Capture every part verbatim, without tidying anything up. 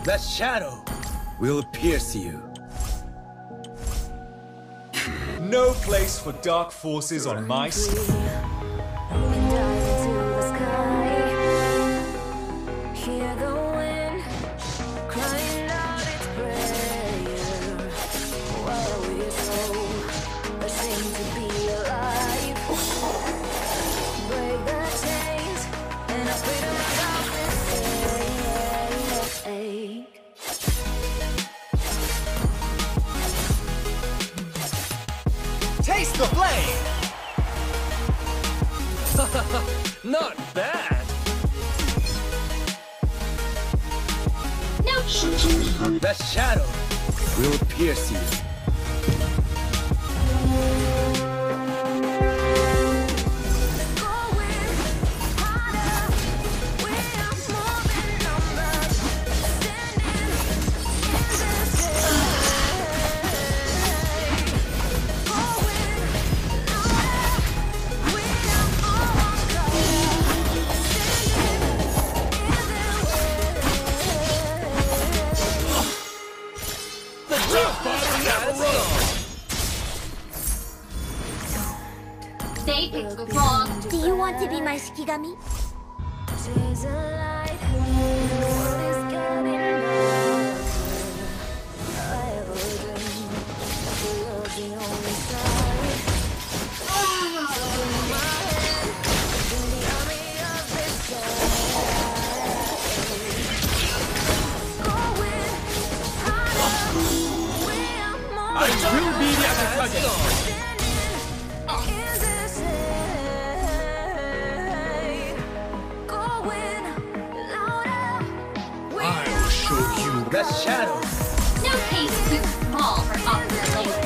The shadow will pierce you. No place for dark forces on my side. Taste the flame! Not bad! No. The shadow will pierce you. They picked the wrong. Do you want to be my Shikigami? I will be the Akatsuki! I'll show you the shadow! No case too small for opposite language.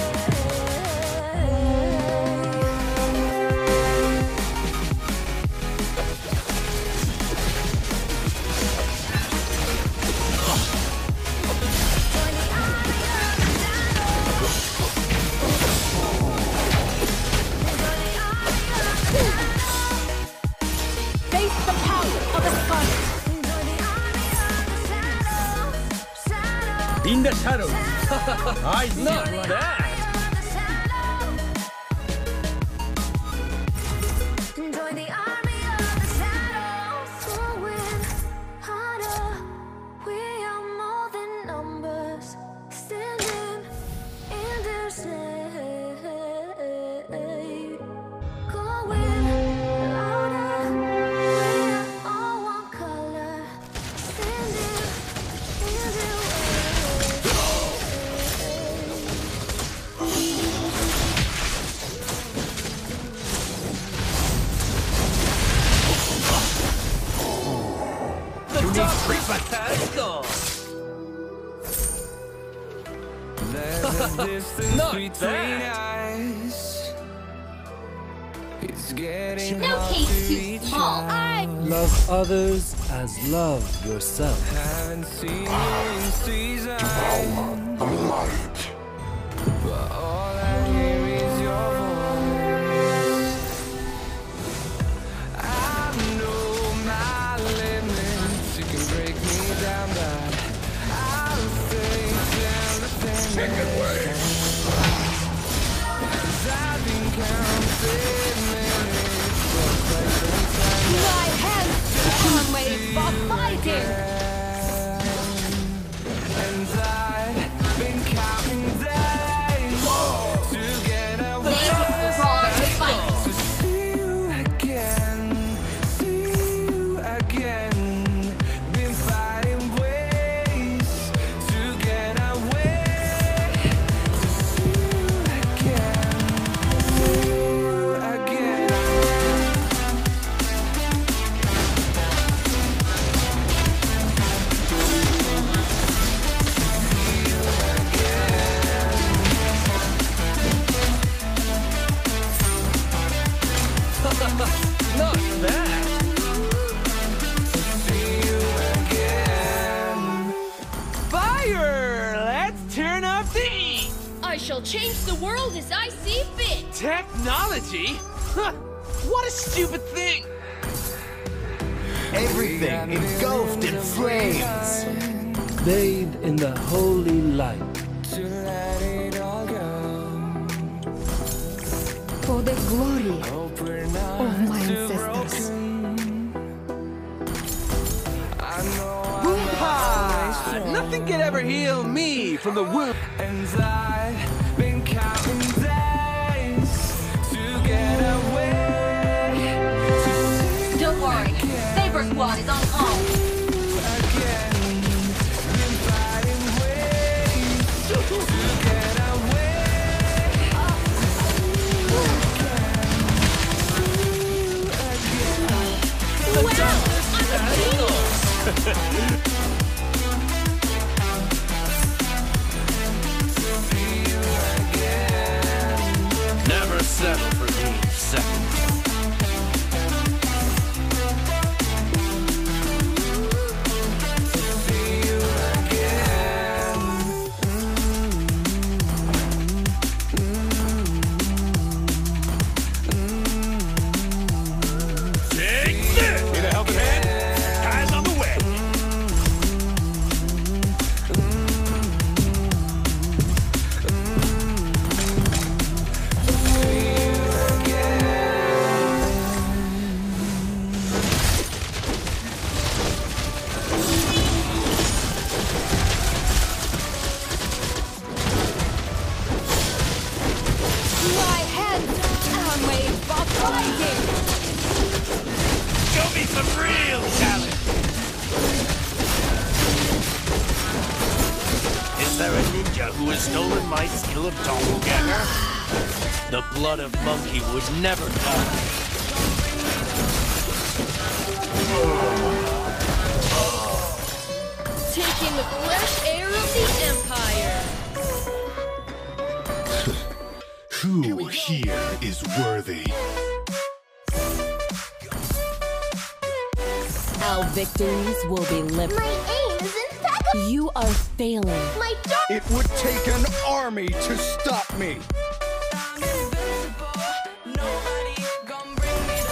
Face the power of a scarlet. In the shadow! I not bad! Join the army of the shadows. We'll win harder. We are more than numbers. Standing in their shade. Going louder. We are all one color. Standing in their Not bad! It's getting No hard case to too reach small. out. Love others as love yourself. Haven't seen you in seasons. But all I hear is your voice. I know my limits. You can break me down, but I'll stay down the same. Second way. I've been counting minutes. My hands are made for fighting. And I've been counting days to get away. They picked the wrong to fight. To see you again, see you again. Been fighting ways to get away. To see you again, see you again. Not bad! See you again. Fire! Let's turn up the heat! I shall change the world as I see fit. Technology? Huh, what a stupid thing! Everything engulfed in flames! bathe in the holy light. To let it all go. For the glory Hope we're not of my too ancestors. broken. I know I'm Woo-ha! always Nothing could ever heal me from the wound. and I've been counting days to get away. To see Don't worry. Saber Squad is on call. again. Been fighting ways to get away. Never settle for being second. Take this! Need a helping hand? Guys on the way! My hands are made for fighting. Show me some real talent! Is there a ninja who has stolen my skill of doppelganger? The blood of monkey would never die. Taking the fresh air of the Empire. Who here is worthy? Our victories will be limited. My aim is impeccable. You are failing. My dark. It would take an army to stop me. I'm invincible. Nobody gon' bring me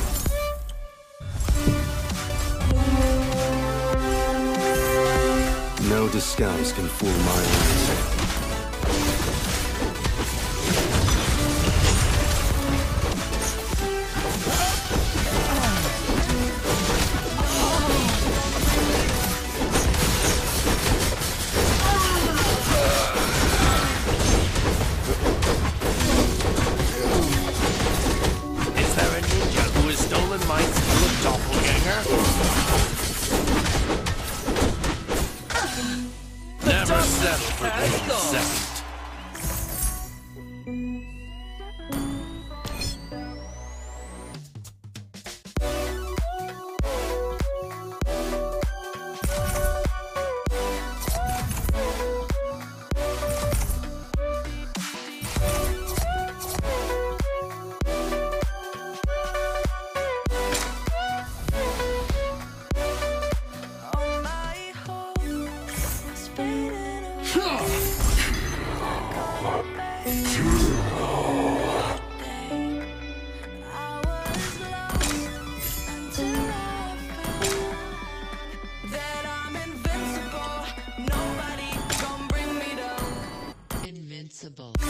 down. No disguise can fool my eyes. Is there a ninja who has stolen my skill of doppelganger? Never settle for being second. Invincible.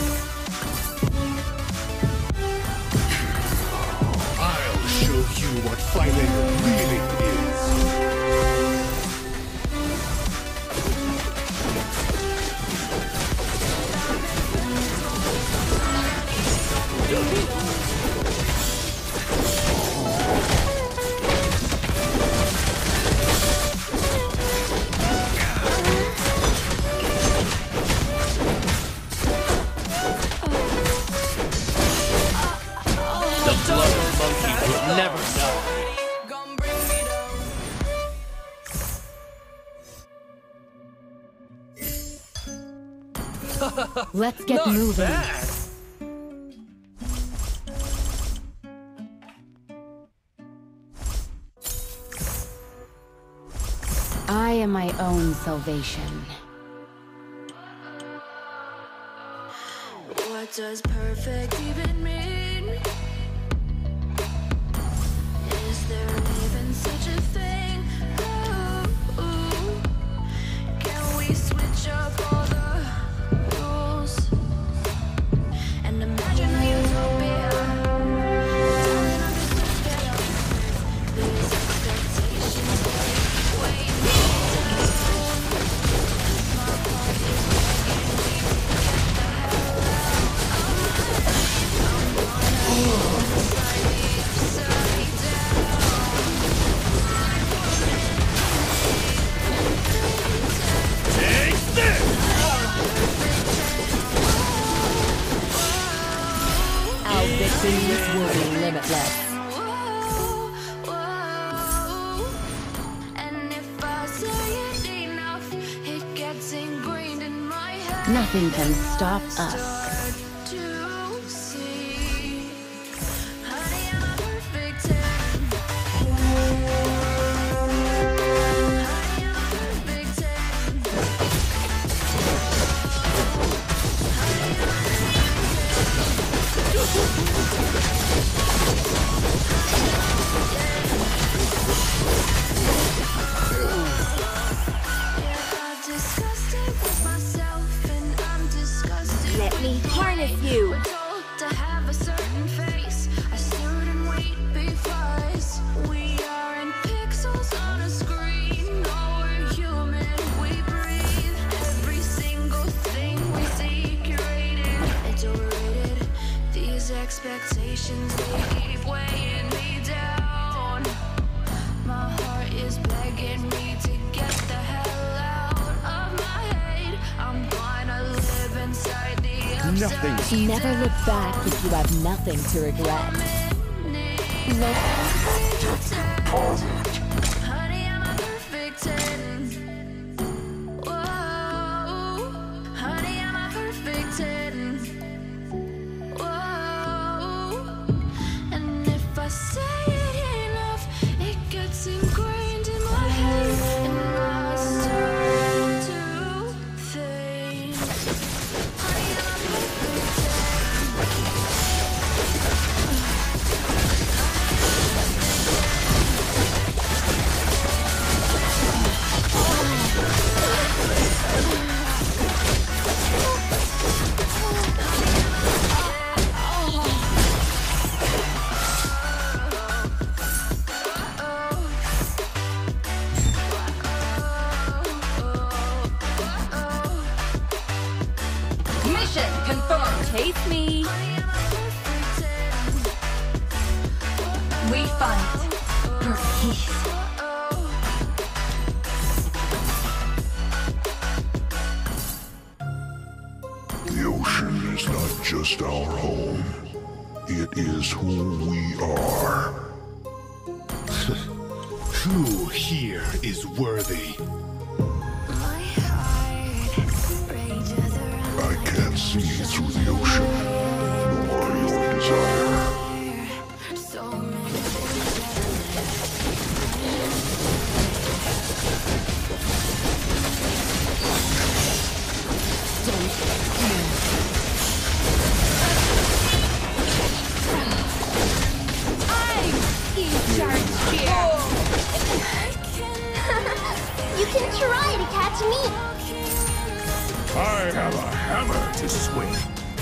I'll show you what fighting really is. The blood of monkey would never die. Gon' bring me down. Let's get Not moving. bad. I am my own salvation. What does perfect even mean? Is there even such a thing? Ooh, ooh. Can Things will be limitless. Nothing can stop us. Let me harness you. Expectations, they keep weighing me down. My heart is begging me to get the hell out of my head. I'm gonna live inside the Nothing. Never look back if you have nothing to regret. Honey, I'm a perfect ten. Whoa, honey, I'm a perfect ten. I say it enough, it gets ingrained in my head, and I start to think, honey, I'm a perfect Chase me. We fight for peace. The ocean is not just our home. It is who we are. Who here is worthy? I can't see through the ocean, nor your desire. I'm in charge here. You can try to catch me. I have a hammer to swing.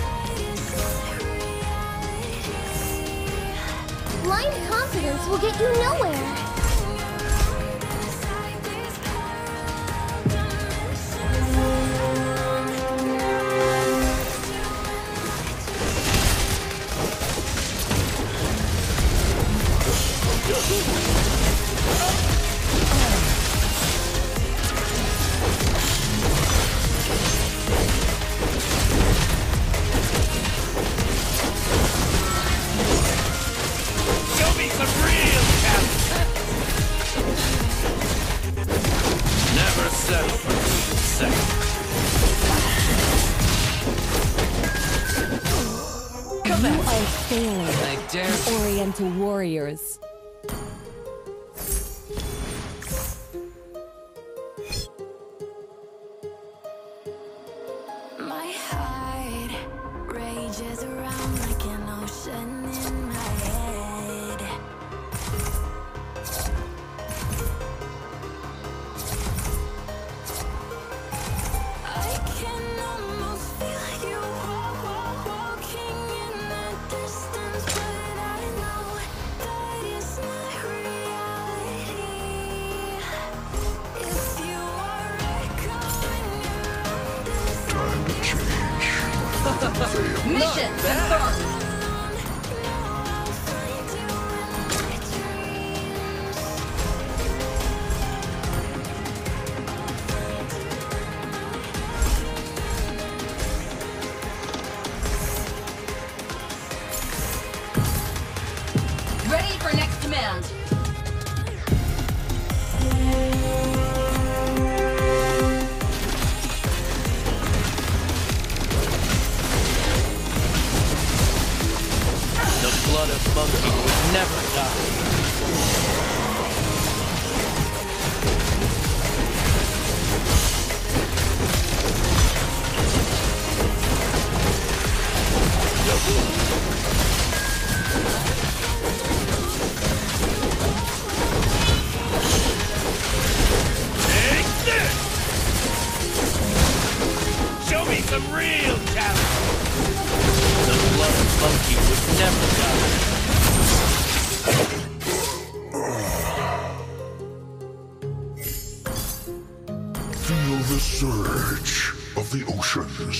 Blind confidence will get you nowhere. Show me some real talent. Never settle for being second. Come you are failing I dare the Oriental warriors. My heart rages around like an ocean in my head. I can almost feel you walking in the distance, but I know that it's not reality. If you are echoing around this Time to change. Mission confirmed. some real challenge. The blood of monkey would never die. Feel the surge of the oceans.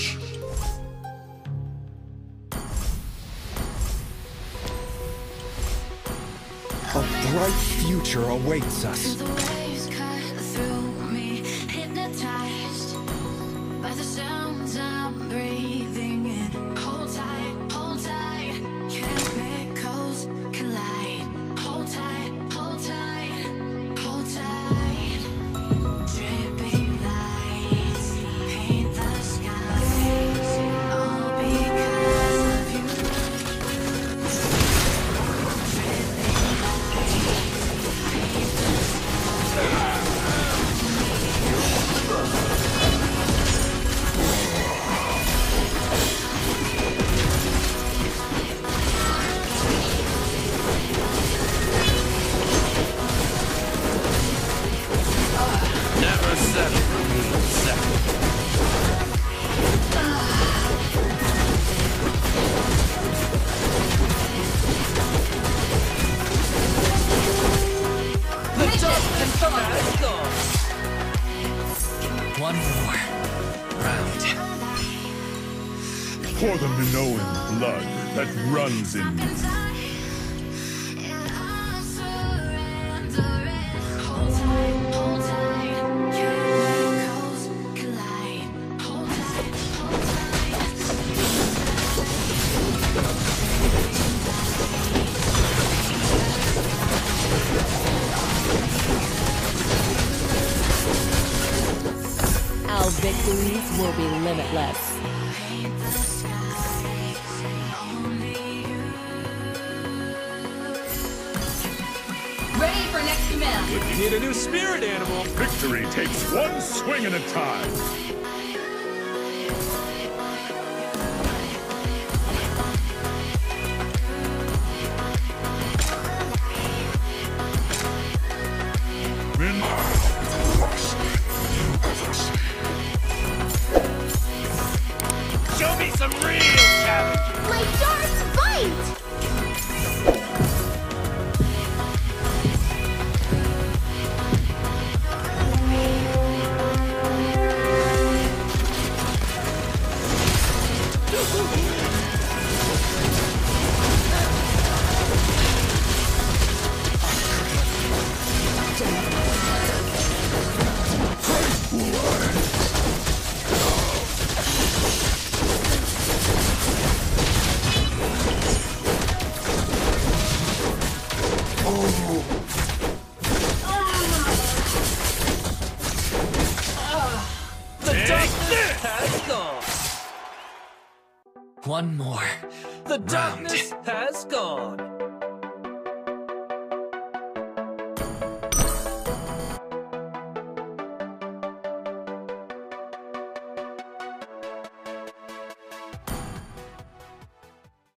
A bright future awaits us. The waves cut through me, hypnotized by the sounds I'm breathing in. Hold tight, hold tight, chemicals collide. Hold tight, hold tight, hold tight. Dripping lights paint the skies, all because of you. Never settle for being second. The dust has gone. One more round. For the Minoan blood that runs in me. Our victories will be limitless. Ready for next command. If you need a new spirit animal, Victory takes one swing at a time. Show me some real challenge. Like darts, bite! The darkness has gone. One more. The darkness has gone.